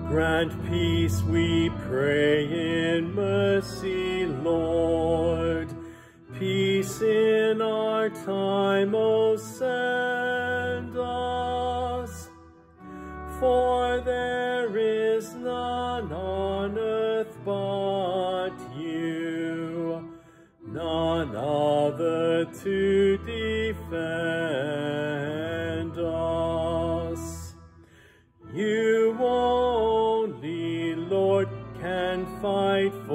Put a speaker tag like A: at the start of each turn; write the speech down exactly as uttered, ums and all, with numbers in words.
A: Grant peace, we pray in mercy, Lord. Peace in our time, O send us. For there is none on earth but you, none other to defend us. You only, Lord, can fight